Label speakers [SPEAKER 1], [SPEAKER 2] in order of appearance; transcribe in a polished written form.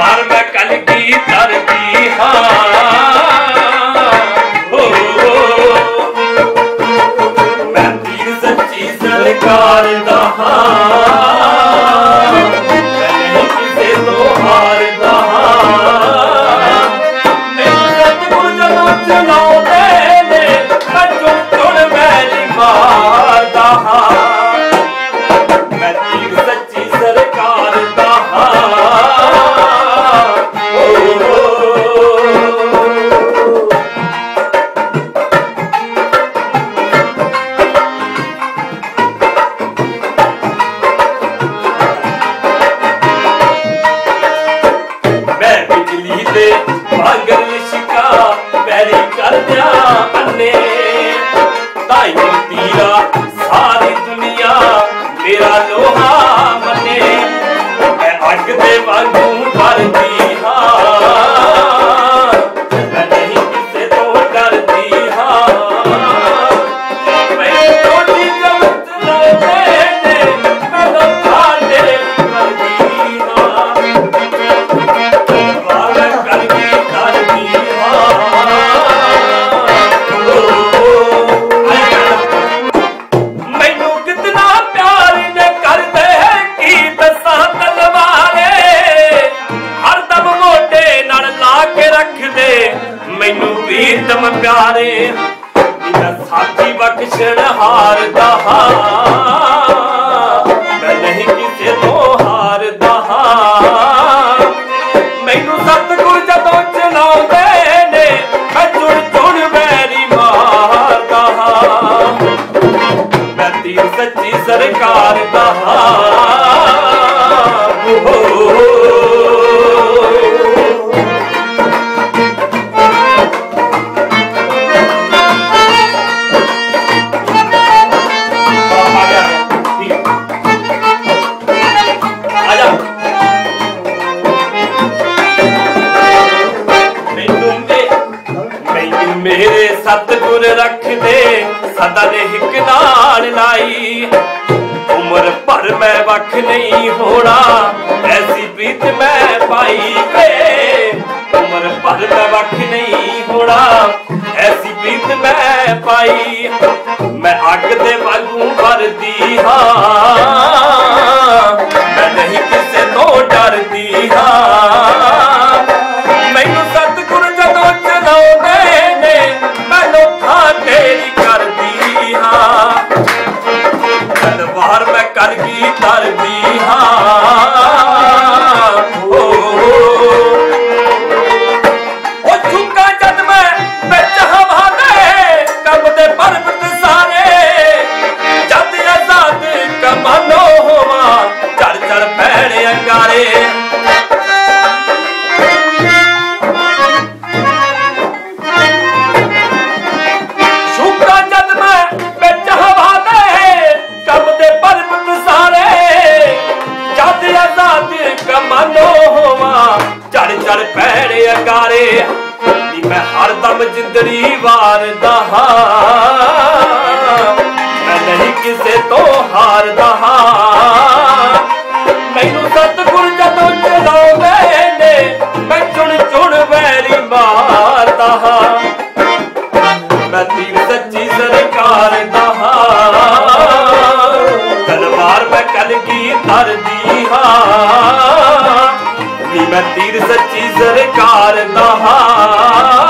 [SPEAKER 1] तलवार मैं कलगी धरती हाँ मैं तीर सच्ची सरकार दा मैं नहीं किसे तो हारदा मेरे सतगुर जदों चलाउंदे ने मैं चुन चुन वैरी मारदा मैं तीर सच्ची सरकार दा भागर लिशका पैरी कर दिया अन्ने ताइयों तीरा सारी दुनिया मेरा लोहा मने मैं अग दे वांगू भरती हाँ मैं नहीं किसे तो डरती हाँ मैं रोटी जब चलाते मैं तो खाते करती हाँ मैनू प्रीतम प्यारे मेरा साथी बख्शण हारदा मैं नहीं किसे तो हारदा मैनू सतगुर जदों चलाउंदे ने मैं चुन चुन वैरी मारदा मैं तीर सच्ची सरकार दा मेरे सतगुर रख दे सदा ने हिक नाल लाई उम्र भर मैं वख नहीं होना ऐसी प्रीत मैं पाई वे उम्र भर मैं वख नहीं होना ऐसी प्रीत मैं पाई मैं अग दे वांगू भरदी हाँ मैं नहीं किसे तो डरदी हाँ मैनू सतगुर जदों चलाउंदे ने मैं लोकां तेरी करदी हाँ तलवार मैं कलगी धरदी हाँ झुका जद मैं बिच हवा दे कंबदे पर्वत सारे जद आजाद कमानो होवा चढ़ चढ़ पैण अंगारे चढ़ चढ़ पैड़े अंगारे मैं हरदम जिंदड़ी वारदा मैं नहीं किसे तो हारदा मैनू सतगुर जदों चलाउंदे ने मैं चुन चुन वैरी मारदा मैं तीर सच्ची सरकार दा तलवार मैं कलगी धरदी हाँ मैं तीर सच्ची सरकार दा